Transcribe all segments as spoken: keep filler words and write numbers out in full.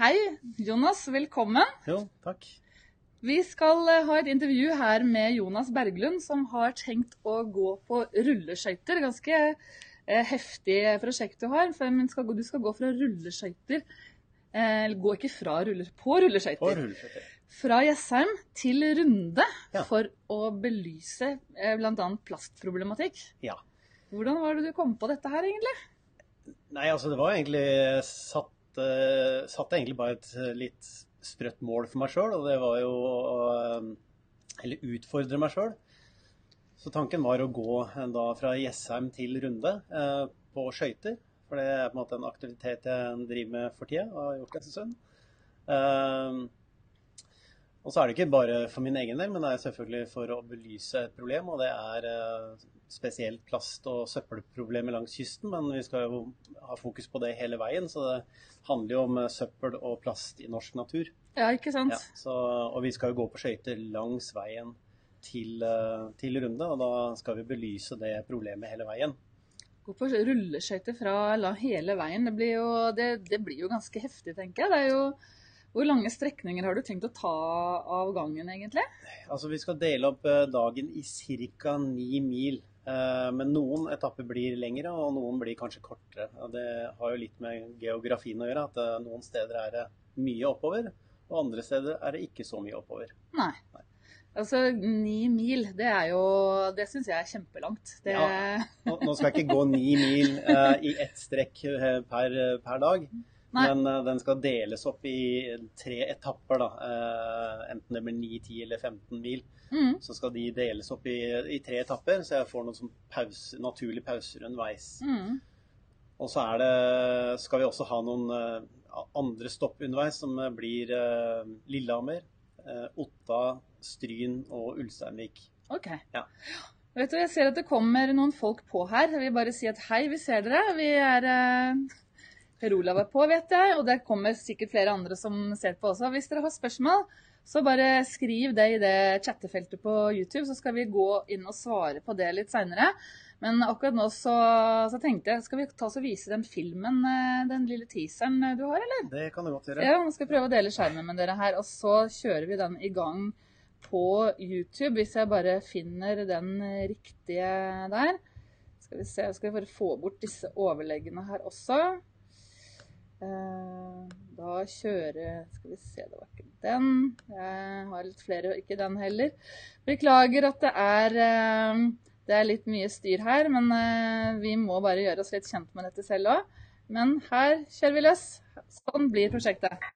Hei, Jonas, velkommen. Jo, takk. Vi skal ha et intervju her med Jonas Berglund, som har tenkt å gå på rulleskøyter. Ganske eh, heftig prosjekt du har, for skal, du skal gå fra rulleskøyter, eh, gå ikke fra ruller, på rulleskøyter, På rulleskøyter. Fra Jessheim til Runde, Ja. for å belyse eh, blant annet plastproblematikk. Ja. Hvordan var det du kom på dette her egentlig? Nei, altså det var egentlig satt, uh, satt egentlig bare et litt sprøtt mål for meg selv, og det var jo å uh, eller utfordre meg selv. Så tanken var å gå uh, da fra Jessheim til Runde uh, på skøyter, for det er på en måte en aktivitet jeg driver med for tida, og har gjort det en stund. Uh, og så er det ikke bare for min egen del, men det er selvfølgelig for å belyse et problem, og det er uh, spesielt plast- og søppelproblemer langs kysten, men vi skal jo ha fokus på det hele veien, så det handler jo om søppel og plast i norsk natur. Ja, ikke sant? Ja, så, og vi skal jo gå på skøyter langs veien til, til Runde, og da skal vi belyse det problemet hele veien. Gå på rulleskøyter fra la hele veien, det blir, jo, det, det blir jo ganske heftig, tenker jeg. Det er jo, hvor lange strekninger har du tenkt å ta av gangen egentlig? Altså vi skal dele opp dagen i cirka ni mil. Men noen etapper blir lengre, og noen blir kanskje kortere. Det har jo litt med geografien å gjøre, at noen steder er det mye oppover, og andre steder er det ikke så mye oppover. Nei. Nei. Altså, ni mil, det er jo, det synes jeg er kjempelangt. Det... Ja, nå, nå skal jeg ikke gå ni mil uh, i ett strekk per, per dag, Nei. men uh, den skal deles opp i tre etapper, da. Uh, enten det blir ni, ti eller femten mil. Mm. Så skal de deles opp i, i tre etapper, så jeg får noen sånn pause, naturlig pauser underveis. Mm. Og så er det, skal vi også ha noen uh, andre stopp underveis, som blir uh, Lillehammer, uh, Otta, Stryn og Ulsteinvik. Ok. Ja. Vet du, jeg ser at det kommer noen folk på her. Jeg vil bare si at hei, vi ser dere. Vi er... Uh... Per Olav er på, vet jeg, og det kommer sikkert flere andre som ser på også. Hvis dere har spørsmål, så bare skriv det i det chattefeltet på YouTube, så skal vi gå inn og svare på det litt senere. Men akkurat nå så, så tenkte jeg, skal vi ta oss og vise den filmen, den lille teaseren du har, eller? Det kan du godt gjøre. Ja, nå skal jeg prøve å dele skjermen med dere her, og så kjører vi den i gang på YouTube, hvis jeg bare finner den riktige der. Skal vi se, jeg skal bare få bort disse overleggene her også. Da kjører, skal vi se, det var ikke den, jeg har litt flere, ikke den heller. Beklager at det er, det er litt mye styr her, men vi må bare gjøre oss litt kjent med dette selv også. Men her kjører vi løs, sånn blir prosjektet.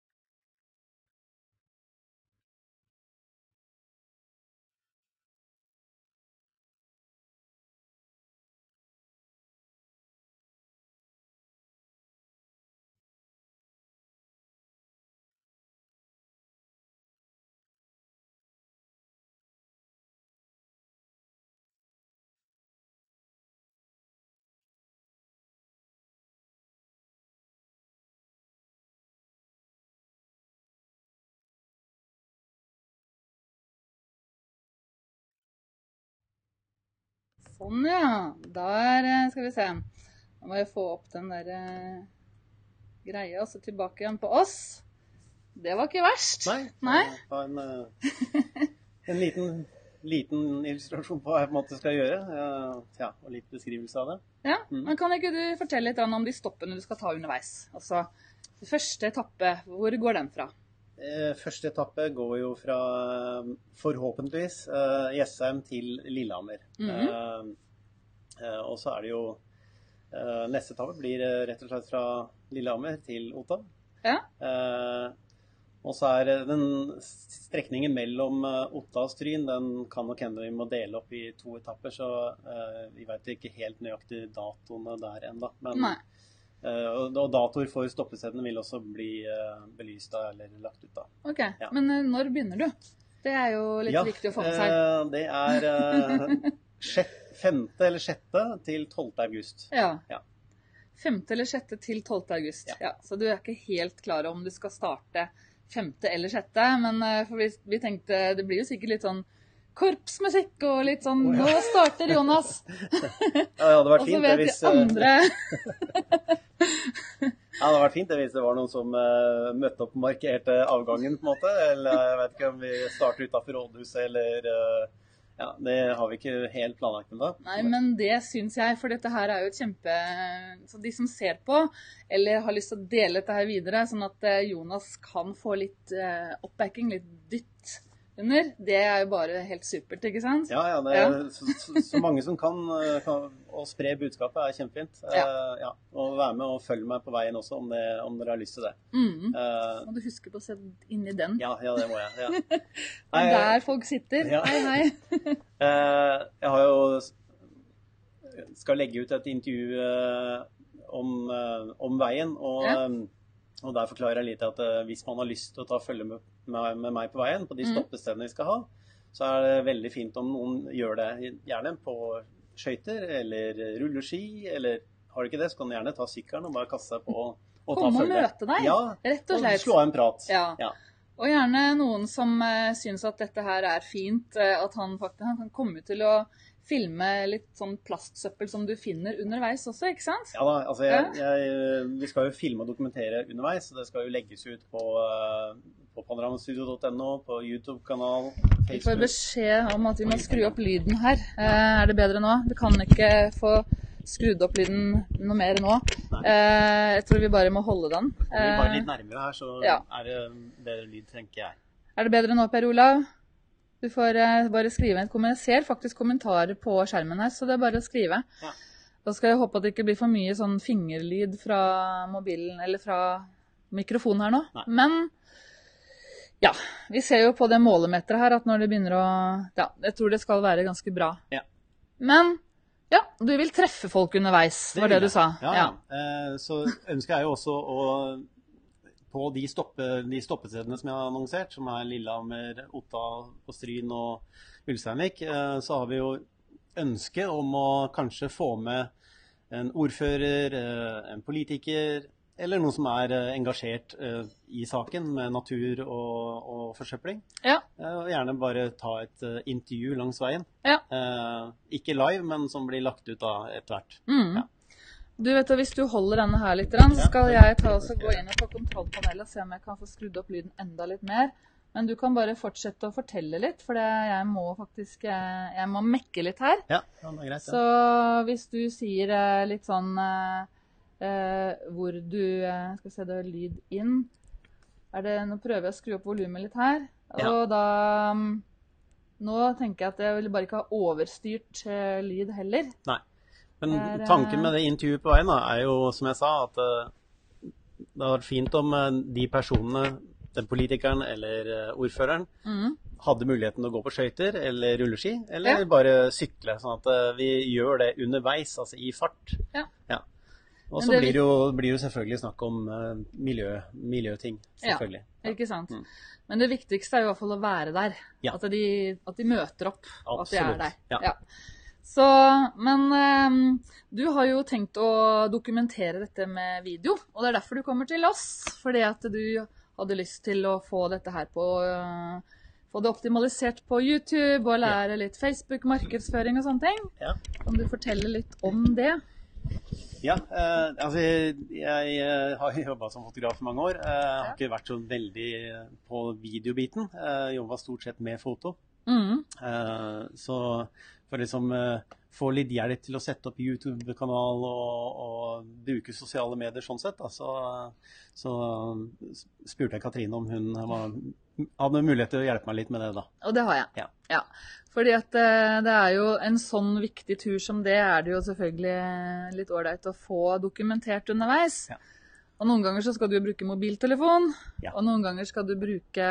Sånn, ja. Der skal vi se. Nå må jeg få opp den der uh, greia, og så tilbake igjen på oss. Det var ikke verst. Nei. Nei? Det var en, uh, en liten, liten illustrasjon på hva jeg på en måte skal gjøre. Uh, ja, og litt beskrivelse av det. Ja, mm. Men kan ikke du fortelle litt om de stoppene du skal ta underveis? Altså, første etappe, hvor går den fra? Første etappe går jo fra, forhåpentligvis, uh, Jessheim til Lillehammer. Mm-hmm. uh, uh, og så er det jo, uh, neste etappe blir uh, rett og slett fra Lillehammer til Otta. Ja. Uh, og så er den strekningen mellom uh, Otta og Stryn, den kan nok hende vi må dele opp i to etapper, så uh, vi vet ikke helt nøyaktig datoene der enda. Men, Nei. Uh, og datoer for stoppestedene vil også bli uh, belyst da, eller lagt ut da. Ok, ja. Men uh, når begynner du? Det er jo litt ja, viktig å få med seg. Uh, det er uh, sjett, femte eller sjette til tolvte august. Ja. ja. Femte eller sjette til tolvte august. Ja. Ja, så du er ikke helt klar om du skal starte femte eller sjette, men uh, for vi, vi tenkte, det blir jo sikkert litt sånn korpsmusikk og litt sånn, oh, ja. Nå starter Jonas. Ja, det hadde vært fint. Og så vet hvis, de andre. det hadde vært fint det hvis det var noen som uh, møtte opp markerte avgangen på en måte, eller jeg vet ikke om vi starter utenfor rådhuset, eller uh, ja, det har vi ikke helt planlagt med da. Nei, men det synes jeg, for dette her er jo et kjempe... Så de som ser på, eller har lyst til å dele dette her videre, sånn at uh, Jonas kan få litt uh, oppbacking, litt dytt under, det er jo bare helt supert, ikke sant? Ja, ja, det er, ja. Så, så, så mange som kan, kan å spre budskapet er kjempefint. Ja. Uh, ja. Og være med og følge meg på veien også, om, det, om dere har lyst til det. Mm. Uh, Må du huske på å se inn i den. Ja, ja, det må jeg. Ja. Det er der folk sitter. Ja. Hei, hei. uh, jeg har jo, skal legge ut et intervju uh, om, uh, om veien, og... Ja. Um, Og der forklarer jeg litt at uh, hvis man har lyst til å ta følge med, med, med meg på veien, på de stoppestedene vi skal ha, så er det veldig fint om noen gjør det gjerne på skøyter eller rulleski, eller har du ikke det, så kan du gjerne ta sykkelen og bare kaste deg på og, og ta følge. Kom og møte deg, ja, rett og slett. Og slå en prat. Ja. Ja. Og gjerne noen som uh, synes at dette her er fint, uh, at han faktisk han kan komme til å filme litt sånn plastsøppel som du finner underveis også, ikke sant? Ja da, altså jeg, jeg, vi skal jo filme og dokumentere underveis, så det skal jo legges ut på, på panoramastudio punktum no, på YouTube-kanal, Facebook. Vi får beskjed om at vi må skru opp lyden her. Eh, er det bedre nå? Vi kan ikke få skrudd opp lyden noe mer nå. Eh, jeg tror vi bare må holde den. Kommer vi bare litt nærmere her, så ja. Er det bedre lyd, tenker jeg. Er det bedre nå, Per Olav? Du får uh, bare skrive en kommentar. Jeg ser faktisk kommentarer på skjermen her, så det er bare å skrive. Ja. Da skal jeg håpe at det ikke blir for mye sånn fingerlyd fra mobilen, eller fra mikrofonen her nå. Nei. Men, ja, vi ser jo på det målemeteret her, at når det begynner å... Ja, jeg tror det skal være ganske bra. Ja. Men, ja, du vil treffe folk underveis, det var det du sa. Ja, ja. Eh, så ønsker jeg jo også å... På de, stoppe, de stoppestedene som jeg har annonsert, som er Lillehammer, Otta og Stryn og Ulsteinvik, så har vi jo ønske om å kanskje få med en ordfører, en politiker, eller noen som er engasjert i saken med natur og, og forsøpling. Ja. Og gjerne bare ta et intervju langs veien. Ja. Ikke live, men som blir lagt ut da etter hvert. Mm. Ja. Du vet, hvis du holder denne her litt, så skal jeg ta og gå inn på kontrollpanelet og se om jeg kan få skrudd opp lyden enda litt mer. Men du kan bare fortsette å fortelle litt, for det, jeg må faktisk, jeg må mekke litt her. Ja, det er greit. Ja. Så hvis du sier litt sånn, eh, hvor du, skal se det, lyd inn, er det, nå prøver jeg å skru opp volumet litt her, og ja. Da, nå tenker jeg at jeg vil bare ikke ha overstyrt lyd heller. Nei. Men tanken med det intervjuet på veien da, er jo, som jeg sa, at uh, det har vært fint om uh, de personene, den politikeren eller uh, ordføreren, mm. hadde muligheten til å gå på skøyter eller rulleski, eller ja. Bare sykle, sånn at uh, vi gjør det underveis, altså i fart. Ja. Ja. Og så blir det jo blir jo selvfølgelig snakk om uh, miljø, miljøting, selvfølgelig. Ja, ikke sant. Mm. Men det viktigste er jo i hvert fall å være der, ja. At, de, at de møter opp, absolutt. At de er der. Ja. Ja. Så, men um, du har jo tenkt å dokumentere dette med video, og det er derfor du kommer til oss, fordi at du hadde lyst til å få dette her på, uh, få det optimalisert på YouTube, og lære litt Facebook-markedsføring og sånne ting. Ja. Kan du fortelle litt om det? Ja, eh, altså jeg, jeg har jobbet som fotograf i mange år. Jeg har ja. Ikke vært så veldig på videobiten. Jeg jobbet stort sett med foto. Mm. Eh, så for liksom uh, få litt hjelp til å sette opp YouTube-kanal og, og bruke sosiale medier sånn sett, da, så, så spurte jeg Katrine om hun var, hadde mulighet til å hjelpe meg litt med det da. Og det har jeg. Ja. Ja. Fordi at uh, det er jo en sånn viktig tur som det, er det jo selvfølgelig litt ordentlig å få dokumentert underveis. Ja. Og noen ganger så skal du bruke mobiltelefon, ja. Og noen ganger skal du bruke...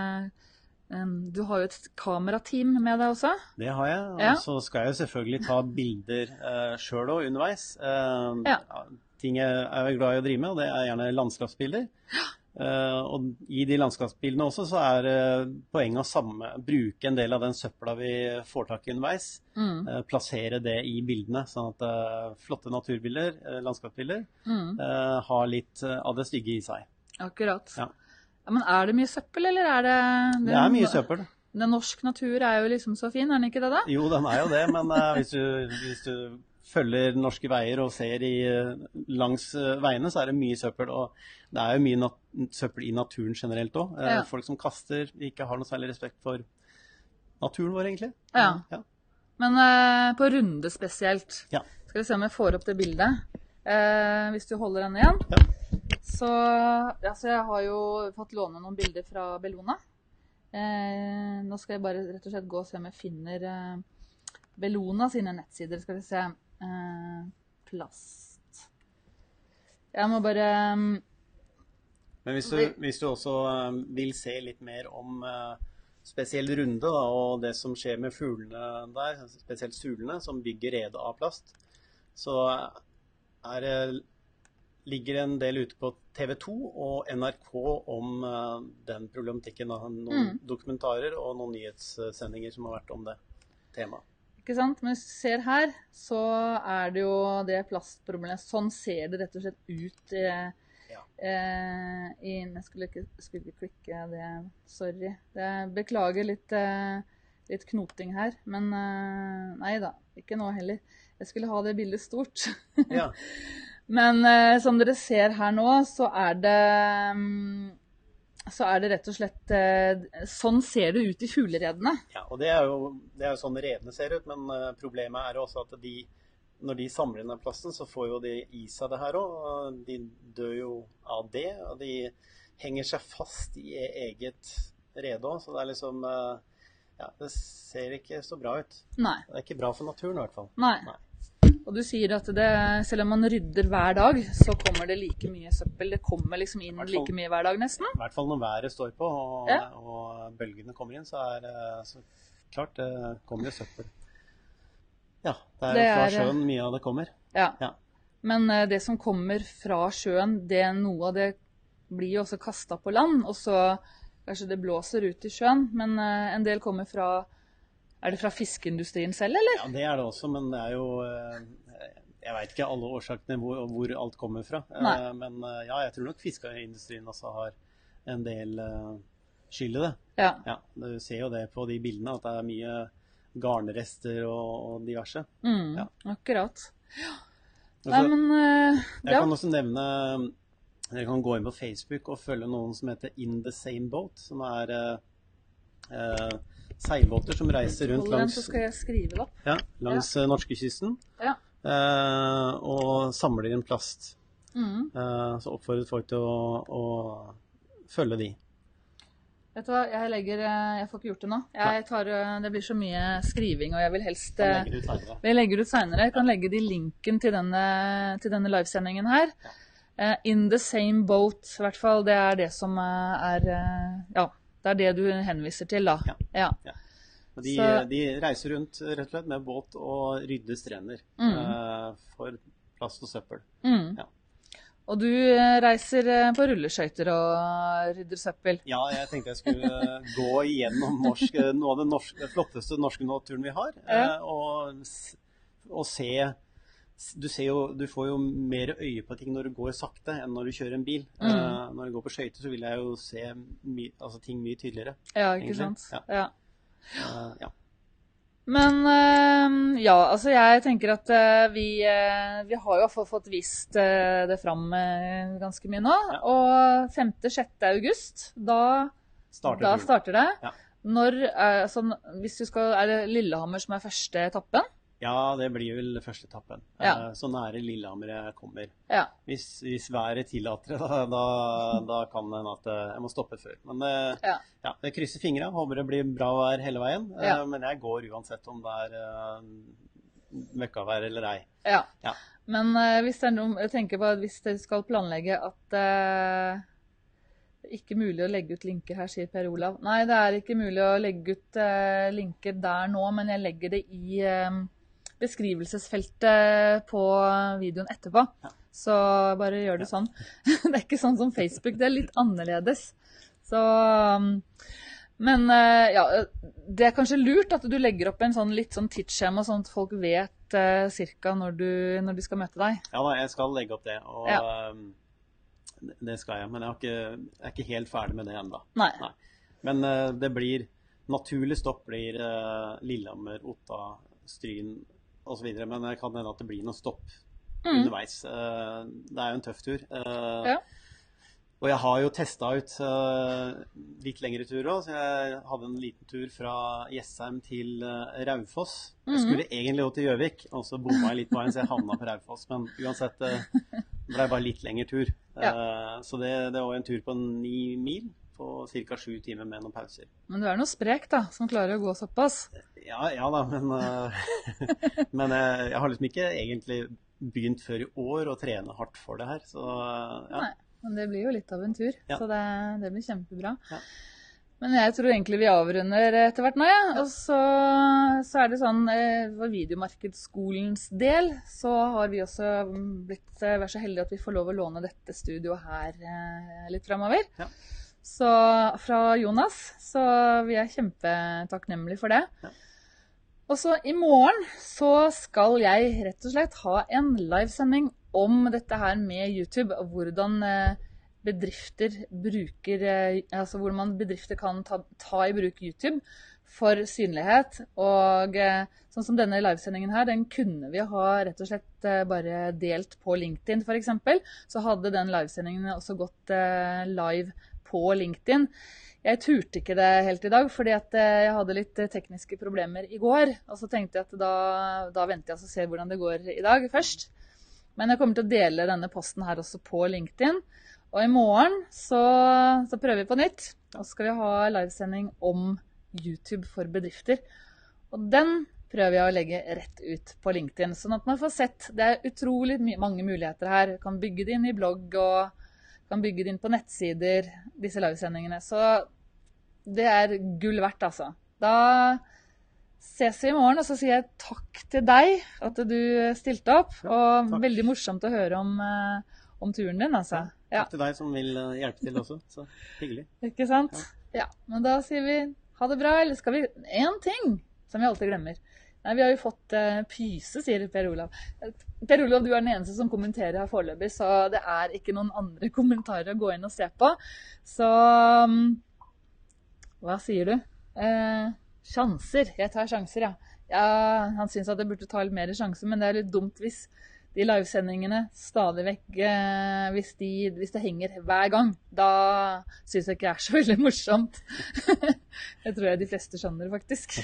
Um, du har jo et kamerateam med deg også. Det har jeg, og ja. Så skal jeg jo selvfølgelig ta bilder uh, selv også underveis. Uh, ja. Ting jeg er glad i å drive med, og det er gjerne landskapsbilder. Uh, og i de landskapsbildene også så er uh, poenget å samme, bruke en del av den søpla vi får tak i underveis. Mm. Uh, plassere det i bildene, sånn at uh, flotte naturbilder, uh, landskapsbilder, mm. uh, har litt uh, av det stygge i seg. Akkurat. Ja. Ja, men er det mye søppel, eller er det... Den, det er mye søppel. Den norsk natur er jo liksom så fin, er den ikke det da? Jo, den er jo det, men uh, hvis, du, hvis du følger norske veier og ser i, langs veiene, så er det mye søppel. Og det er jo mye nat søppel i naturen generelt også. Ja. Folk som kaster, ikke har noe særlig respekt for naturen vår, egentlig. Ja. Ja. Men uh, på runde spesielt. Ja. Skal vi se om jeg får opp det bildet. Uh, hvis du holder den igjen. Ja. Så, ja, så jeg har jo fått låne noen bilder fra Bellona. Uh, nå skal jeg bare rett og slett gå og se om jeg finner uh, Bellona sine nettsider. Skal vi se. Uh, plast. Jeg må bare... Um, Men hvis du, hvis du også um, vil se litt mer om uh, spesiell runde da, og det som skjer med fuglene der, spesielt sulene som bygger rede av plast, så er det, ligger en del ute på T V to og N R K om uh, den problematikken. Da. Noen mm. dokumentarer og noen nyhetssendinger som har vært om det temaet. Ikke sant? Men hvis du ser her, så er det jo det plastproblemet. Sånn ser det rett og slett ut. Eh, ja. eh, i, jeg skulle ikke, skulle ikke klikke det, sorry. Det, beklager litt, eh, litt knoting her, men eh, nei da, ikke nå heller. Jeg skulle ha det bildet stort. Ja. Men eh, som dere ser her nå, så er det... Um, så er det rett og slett, eh, sånn ser det ut i fugleredene. Ja, og det er jo, det er jo sånn redene ser ut, men uh, problemet er også at de, når de samler inn den plasten, så får jo de i seg det her også. De dør jo av det, og de henger seg fast i eget rede også, så det er liksom, uh, ja, det ser ikke så bra ut. Nei. Det er ikke bra for naturen i hvert fall. Nei. Nei. Og du sier at det, selv om man rydder hver dag, så kommer det like mye søppel. Det kommer liksom inn fall, like mye hver dag nesten. I hvert fall når været står på, og, ja. og bølgene kommer inn, så er det så klart det kommer jo søppel. Ja, det er, det er fra sjøen mye av det kommer. Ja, ja. Men det som kommer fra sjøen, det, noe av det blir jo også kastet på land, og så kanskje det blåser ut i sjøen, men en del kommer fra... Er det fra fiskeindustrien selv, eller? Ja, det er det også, men det er jo... Jeg vet ikke alle årsakene hvor, hvor alt kommer fra. Nei. Men ja, jeg tror nok fiskeindustrien også har en del skyld i det. Ja. Ja. Du ser jo det på de bildene, at det er mye garnrester og, og diverse. Mm, ja. Akkurat. Ja. Nei, men... Uh, jeg kan også nevne... Dere kan gå inn på Facebook og følge noen som heter In the Same Boat, som er... Uh, seilbåter som reiser rundt langs, så skal jeg skrive det opp. Ja, langs ja. norskekysten ja. eh, og samler inn plast. Mm. Eh, så oppfordrer folk til å, å følge de. Vet du hva, jeg legger, jeg får ikke gjort det nå. Jeg tar, det blir så mye skriving, og jeg vil helst... Kan legge det ut senere. Jeg legger det ut senere. Jeg kan legge de linken til denne, til denne livesendingen her. Ja. Uh, in the same boat, i hvert fall. Det er det som er... Ja. Det er det du henviser til, da. Ja. Ja. Ja. Og de, de reiser rundt rett og slett med båt og rydder strender mm. uh, for plast og søppel. Mm. Ja. Og du reiser på rulleskøyter og rydder søppel. Ja, jeg tenkte jeg skulle gå igjennom norsk, noe av den norske, flotteste norske naturen vi har, ja. uh, og, og se... Du, ser jo, du får jo mer øye på ting når du går sakte enn når du kjører en bil. Mm. Uh, når jeg går på skøyter så vil jeg jo se my, altså ting mye tydeligere. Ja, ikke egentlig. Sant? Ja. Ja. Uh, ja. Men uh, ja, altså jeg tenker at uh, vi, uh, vi har jo fått vist uh, det fram uh, ganske mye nå. Ja. Og femte til sjette august, da starter, da starter det. Ja. Når, uh, sånn, hvis du skal, er det Lillehammer som er første etappen? Ja, det blir vel første etappen. Ja. Så nære Lillehammer jeg kommer. Ja. Hvis, hvis været tillater det, da, da, da kan det at jeg må stoppe før. Men ja. Ja, jeg krysser fingrene, håper det blir bra vær hele veien. Ja. Men jeg går uansett om det er uh, møkkavær eller ei. Ja. Ja. Men uh, hvis det er noe, jeg tenker på at hvis dere skal planlegge at uh, det er ikke mulig å legge ut linker her, sier Per Olav. Nei, det er ikke mulig å legge ut uh, linker der nå, men jeg legger det i... Uh, beskrivelsesfeltet på videoen etterpå. Ja. Så bare gjør det sånn. Det er ikke sånn som Facebook, det er litt annerledes. Så, men ja, det er kanskje lurt at du legger opp en sånn litt sånn tidsskjema, sånn at folk vet uh, cirka når, du, når de skal møte deg. Ja, da, jeg skal legge opp det, og ja. um, det skal jeg, men jeg, har ikke, jeg er ikke helt ferdig med det enda. Nei. Nei. Men uh, det blir, naturlig stopp blir uh, Lillehammer, Otta, Stryn, og så videre, men det kan hende at det blir noen stopp Mm. underveis. Eh, Det er jo en tøff tur. Eh, Ja. Og jeg har jo testet ut eh, litt lengre turer også, så jeg hadde en liten tur fra Jessheim til eh, Raufoss. Jeg skulle egentlig gå til Gjøvik, og så bomma jeg litt på veien, så jeg havna på Raufoss. Men uansett, eh, det ble bare litt lengre tur. Eh, Så det, det var en tur på ni mil, på ca. sju timer med noen pauser. Men du er noe sprek da, som klarer å gå såpass. Ja, ja da, men, eh, men eh, jeg har liksom ikke egentlig begynt før i år å trene hardt for det her, så eh, ja. Nei, men det blir jo litt av en tur, Ja. så det, det blir kjempebra. Ja. Men jeg tror egentlig vi avrunder etter hvert nå, ja. Og så, så er det sånn, eh, for videomarkedsskolens del, så har vi også blitt, eh, vært så heldige at vi får lov å låne dette studioet her eh, litt fremover. Ja. Så fra Jonas, så vi er kjempetakknemlige for det. Ja. Og så i morgen så skal jeg rett og slett ha en livesending om dette her med YouTube, og hvordan eh, bedrifter bruker, eh, altså hvordan man bedrifter kan ta, ta i bruk YouTube for synlighet. Og eh, sånn som denne livesendingen her, den kunne vi ha rett og slett eh, bare delt på LinkedIn for eksempel. Så hadde den livesendingen også gått eh, live på LinkedIn. Jeg turte ikke det helt i dag, fordi at jeg hadde litt tekniske problemer i går. Og så tenkte jeg at da, da venter jeg og ser hvordan det går i dag først. Men jeg kommer til å dele denne posten her også på LinkedIn. Og i morgen så, så prøver vi på nytt. Og så skal vi ha livesending om YouTube for bedrifter. Og den prøver jeg å legge rett ut på LinkedIn, sånn at man får sett. Det er utrolig mange muligheter her. Kan bygge det inn i blogg og kan bygge det inn på nettsider, disse livesendingene. Så det er gull verdt, altså. Da ses vi i morgen, og så sier jeg takk til deg at du stilte opp. Og takk. veldig morsomt å høre om, eh, om turen din, altså. Ja, Ja, takk til deg som vil eh, hjelpe til også, så hyggelig. ikke sant? Ja, men da sier vi ha det bra, eller skal vi... En ting som vi alltid glemmer. Nei, vi har jo fått uh, pyse, sier Per Olav. Per Olav, du er den eneste som kommenterer her foreløpig, så det er ikke noen andre kommentarer å gå inn og se på. Så, um, hva sier du? Eh, sjanser. Jeg tar sjanser, ja. ja. Han synes at jeg burde ta litt mer sjanser, men det er litt dumt hvis de livesendingene stadig vekk, eh, hvis, de, hvis det henger hver gang, da synes jeg ikke det er så veldig morsomt. Det tror jeg de fleste skjønner, faktisk.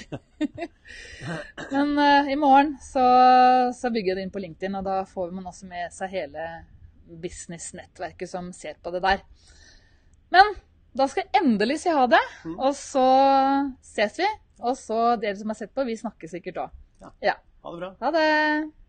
Men eh, i morgen så, så bygger jeg det inn på LinkedIn, og da får man også med seg hele business-nettverket som ser på det der. Men da skal jeg endelig si ha det, og så ses vi. Og så dere som har sett på, vi snakker sikkert også. Ja. Ja. Ha det bra. Ha det!